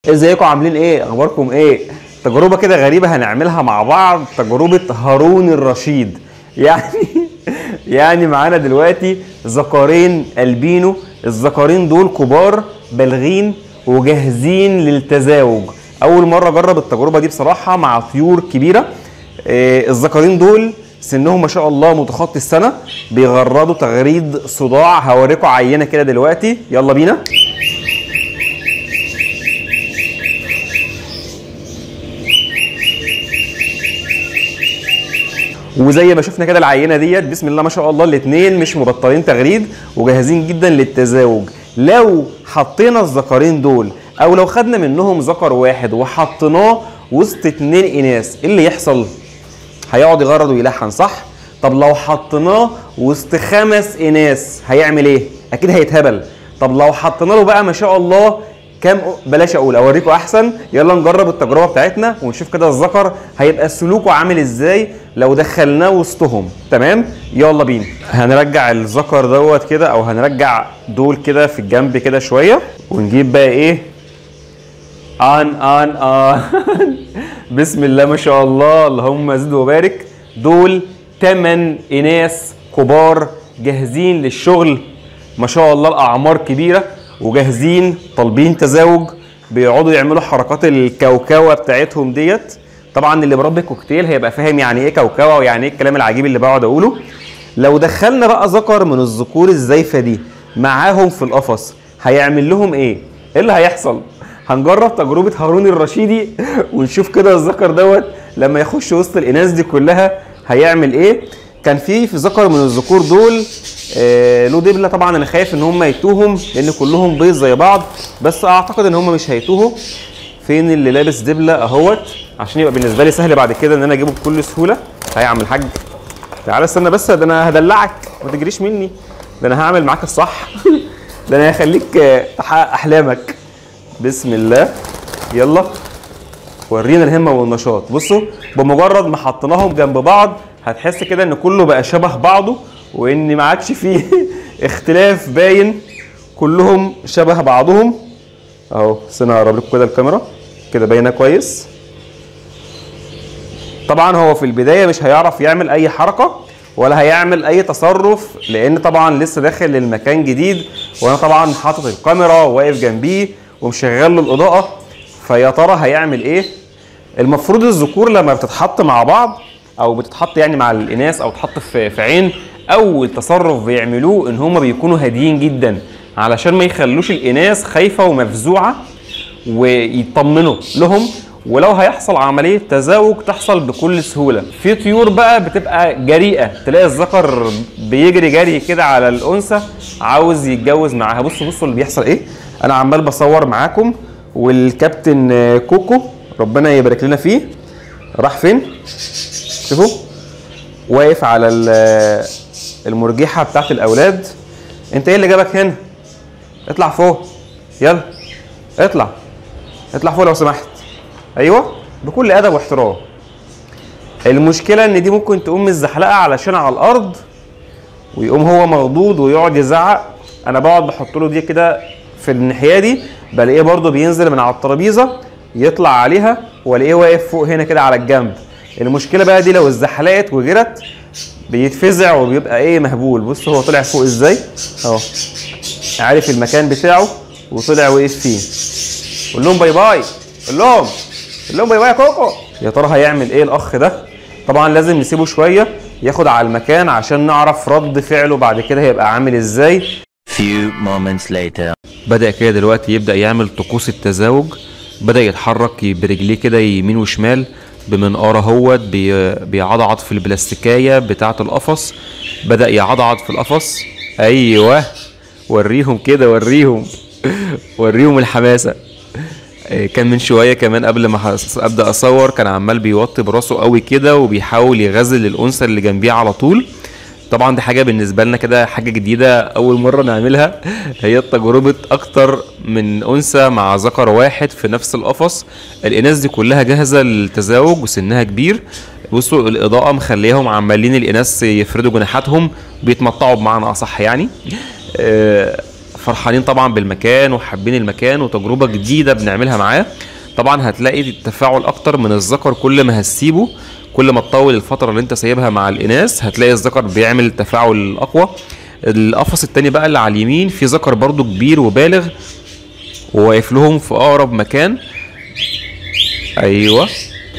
ازيكم عاملين ايه؟ اخباركم ايه؟ تجربه كده غريبه هنعملها مع بعض، تجربه هارون الرشيد. يعني معانا دلوقتي ذكرين البينو. الذكرين دول كبار بالغين وجاهزين للتزاوج. اول مره اجرب التجربه دي بصراحه مع طيور كبيره. الذكرين دول سنهم ما شاء الله متخطي السنه، بيغردوا تغريد صداع. هوريكم عينه كده دلوقتي، يلا بينا. وزي ما شفنا كده العينه ديت، بسم الله ما شاء الله، الاثنين مش مبطلين تغريد وجاهزين جدا للتزاوج. لو حطينا الذكرين دول او لو خدنا منهم ذكر واحد وحطيناه وسط 2 اناث، ايه اللي يحصل؟ هيقعد يغرد ويلحن، صح؟ طب لو حطيناه وسط 5 اناث هيعمل ايه؟ اكيد هيتهبل. طب لو حطينا له بقى ما شاء الله كام، بلاش اقول، اوريكم احسن. يلا نجرب التجربه بتاعتنا ونشوف كده الذكر هيبقى سلوكه عامل ازاي لو دخلناه وسطهم. تمام، يلا بينا. هنرجع الذكر دوت كده، او هنرجع دول كده في الجنب كده شويه، ونجيب بقى ايه، بسم الله ما شاء الله، اللهم زد وبارك. دول 8 اناث كبار جاهزين للشغل، ما شاء الله الاعمار كبيره وجاهزين طالبين تزاوج. بيقعدوا يعملوا حركات الكوكوه بتاعتهم ديت. طبعا اللي بربي كوكتيل هيبقى فاهم يعني ايه كوكوه ويعني ايه الكلام العجيب اللي بقعد اقوله. لو دخلنا بقى ذكر من الذكور الزايفه دي معاهم في القفص هيعمل لهم ايه؟ ايه اللي هيحصل؟ هنجرب تجربه هارون الرشيدي ونشوف كده الذكر دوت لما يخش وسط الاناث دي كلها هيعمل ايه. كان في ذكر من الذكور دول له دبله. طبعا انا خايف ان هم يتوهم لان كلهم بيض زي بعض، بس اعتقد ان هم مش هيتوهوا. فين اللي لابس دبله؟ اهوت، عشان يبقى بالنسبه لي سهل بعد كده ان انا اجيبه بكل سهوله. تعالى يا عم الحاج، تعالى استنى بس، ده انا هدلعك، ما تجريش مني، ده انا هعمل معاك الصح. ده انا هخليك تحقق احلامك. بسم الله، يلا ورينا الهمه والنشاط. بصوا، بمجرد ما حطيناهم جنب بعض هتحس كده ان كله بقى شبه بعضه، وان ما عادش فيه اختلاف باين، كلهم شبه بعضهم اهو. استنى اقرب لكم كده الكاميرا كده باينه كويس. طبعا هو في البدايه مش هيعرف يعمل اي حركه ولا هيعمل اي تصرف، لان طبعا لسه داخل للمكان جديد، وانا طبعا حاطط الكاميرا وواقف جنبيه ومشغل له الاضاءه. فيا ترى هيعمل ايه؟ المفروض الذكور لما بتتحط مع بعض او بتتحط يعني مع الاناث او تحط في عين، اول تصرف بيعملوه ان هم بيكونوا هاديين جدا علشان ما يخلوش الاناث خايفه ومفزوعه، ويطمنوا لهم. ولو هيحصل عمليه تزاوج تحصل بكل سهوله. في طيور بقى بتبقى جريئه، تلاقي الذكر بيجري جري كده على الانثى عاوز يتجوز معاها. بصوا اللي بيحصل ايه. انا عمال بصور معاكم، والكابتن كوكو ربنا يبارك لنا فيه راح فين؟ شوفوا، واقف على المرجحه بتاعت الاولاد. انت ايه اللي جابك هنا؟ اطلع فوق، يلا اطلع فوق لو سمحت. ايوه، بكل ادب واحترام. المشكله ان دي ممكن تقوم مزحلقه علشان على الارض، ويقوم هو مخضوض ويقعد يزعق. انا بقعد بحط له دي كده في الناحيه دي، بلاقيه برده بينزل من على الترابيزه يطلع عليها، والاقيه واقف فوق هنا كده على الجنب. المشكله بقى دي لو اتزحلقت وجرت بيتفزع وبيبقى ايه، مهبول. بص هو طلع فوق ازاي اهو، عارف المكان بتاعه وطلع وقف فيه. قول لهم باي باي، قول لهم باي باي يا كوكو. يا ترى هيعمل ايه الاخ ده؟ طبعا لازم نسيبه شويه ياخد على المكان عشان نعرف رد فعله بعد كده هيبقى عامل ازاي. Few moments later. بدأ كده دلوقتي يبدأ يعمل طقوس التزاوج. بدأ يتحرك برجليه كده يمين وشمال بمنقاره اهوت، بيعضعض في البلاستيكايه بتاعه القفص. بدأ يعضعض في القفص. ايوه، وريهم كده، وريهم الحماسه. كان من شويه كمان قبل ما ابدا اصور كان عمال بيوطي براسه قوي كده وبيحاول يغزل الانثى اللي جنبيه على طول. طبعا دي حاجه بالنسبه لنا كده حاجه جديده اول مره نعملها. هي تجربه اكتر من انثى مع ذكر واحد في نفس القفص. الاناث دي كلها جاهزه للتزاوج وسنها كبير. بصوا الاضاءه مخليهم عمالين الاناث يفردوا جناحاتهم بيتمطعوا بمعنى اصح يعني. فرحانين طبعا بالمكان وحابين المكان وتجربة جديدة بنعملها معاه. طبعا هتلاقي التفاعل اكتر من الذكر، كل ما هتسيبه كل ما تطول الفترة اللي انت سايبها مع الاناث هتلاقي الذكر بيعمل التفاعل اقوى. القفص التاني بقى اللي على اليمين في ذكر برضو كبير وبالغ وواقف لهم في اقرب مكان. ايوه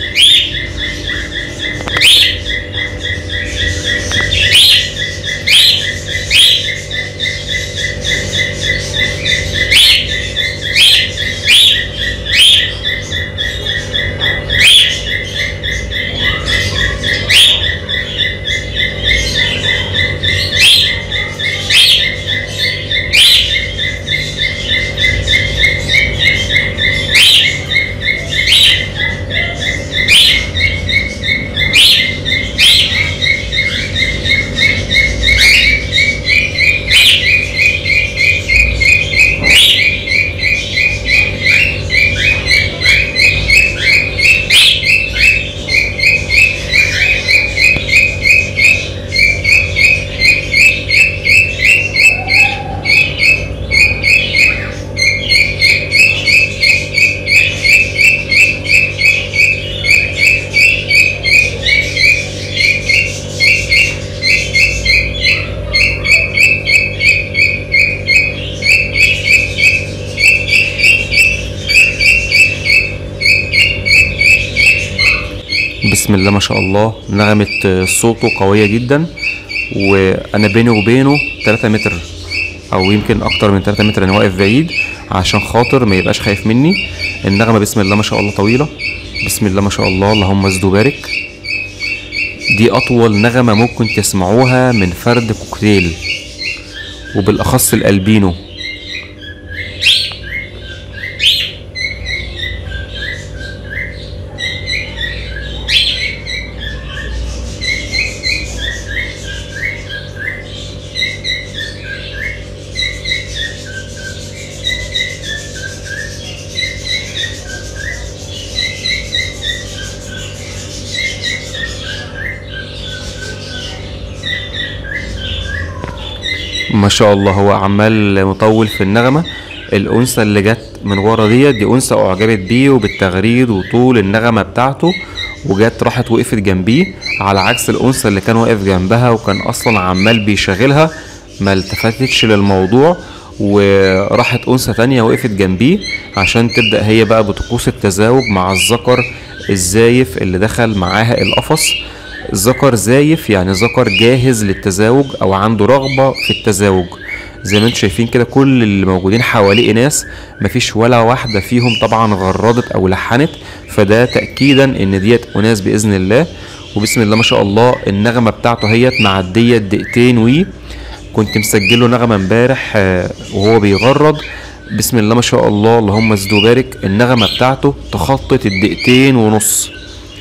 بسم الله ما شاء الله، نغمة صوته قوية جدا، وانا بيني وبينه 3 متر او يمكن اكتر من 3 متر. انا واقف بعيد عشان خاطر ما يبقاش خايف مني. النغمة بسم الله ما شاء الله طويلة، بسم الله ما شاء الله، اللهم زد وبارك. دي اطول نغمة ممكن تسمعوها من فرد كوكتيل، وبالاخص الالبينو. ما شاء الله هو عمال مطول في النغمة. الأنثى اللي جت من ورا دي أنثى أعجبت بيه وبالتغريد وطول النغمة بتاعته، وجت راحت وقفت جنبيه، على عكس الأنثى اللي كان واقف جنبها وكان أصلا عمال بيشغلها، ما التفتتش للموضوع وراحت أنثى تانية وقفت جنبيه عشان تبدأ هي بقى بطقوس التزاوج مع الذكر الزايف اللي دخل معاها القفص. ذكر زايف يعني ذكر جاهز للتزاوج او عنده رغبة في التزاوج. زي ما انتم شايفين كده كل اللي موجودين حواليه اناث، مفيش ولا واحدة فيهم طبعا غردت او لحنت، فده تأكيدا ان ديت اناث باذن الله. وبسم الله ما شاء الله النغمة بتاعته هيت معدية دقيقتين، كنت مسجله نغمة امبارح وهو بيغرد. بسم الله ما شاء الله اللهم زد وبارك، النغمة بتاعته تخطت الدقيقتين ونص،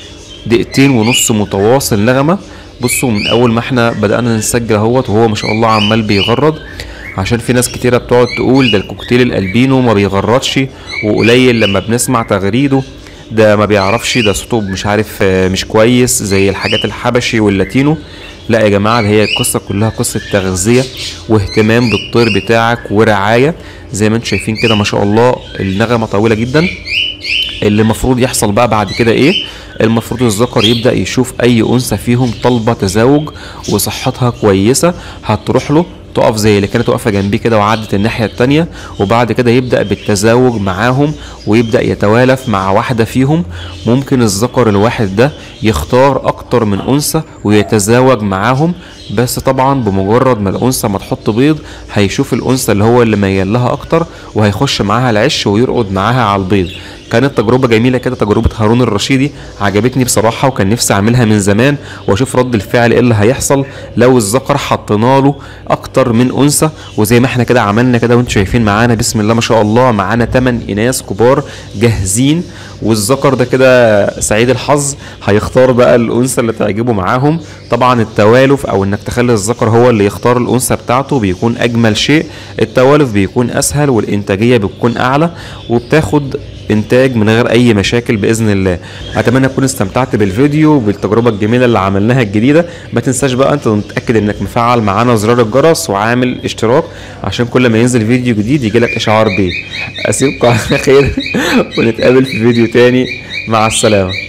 دقيقتين ونص متواصل نغمة. بصوا من اول ما احنا بدأنا نسجل اهوت وهو ما شاء الله عمال بيغرد، عشان في ناس كتيرة بتقعد تقول ده الكوكتيل الالبينو ما بيغردش وقليل لما بنسمع تغريده، ده ما بيعرفش، ده صوته مش عارف مش كويس زي الحاجات الحبشي واللاتينو. لا يا جماعة، هي القصة كلها قصة تغذية واهتمام بالطير بتاعك ورعاية. زي ما انتم شايفين كده ما شاء الله النغمة طويلة جدا. اللي المفروض يحصل بقى بعد كده ايه؟ المفروض الذكر يبدأ يشوف اي انثى فيهم طالبة تزاوج وصحتها كويسة، هتروح له تقف زي اللي كانت واقفة جنبيه كده وعدت الناحية التانية، وبعد كده يبدأ بالتزاوج معاهم ويبدأ يتوالف مع واحدة فيهم. ممكن الذكر الواحد ده يختار اكتر من انثى ويتزاوج معاهم، بس طبعا بمجرد ما الانثى ما تحط بيض هيشوف الانثى اللي هو اللي ميال لها اكتر وهيخش معاها العش ويرقد معاها على البيض. كانت تجربة جميلة كده، تجربة هارون الرشيدي عجبتني بصراحة، وكان نفسي اعملها من زمان واشوف رد الفعل ايه اللي هيحصل لو الذكر حطينا له اكتر من انثى. وزي ما احنا كده عملنا كده وانتم شايفين معانا بسم الله ما شاء الله معانا 8 اناث كبار جاهزين، والذكر ده كده سعيد الحظ هيختار بقى الانثى اللي تعجبه معاهم. طبعا التوالف او انك تخلي الذكر هو اللي يختار الانثى بتاعته بيكون اجمل شيء، التوالف بيكون اسهل والانتاجية بتكون اعلى وبتاخد انتاج من غير اي مشاكل باذن الله. اتمنى تكون استمتعت بالفيديو وبالتجربه الجميله اللي عملناها الجديده. ما تنساش بقى انت تتاكد انك مفعل معانا زرار الجرس وعامل اشتراك عشان كل ما ينزل فيديو جديد يجيلك اشعار بيه. اسيبكم على خير ونتقابل في فيديو تاني، مع السلامه.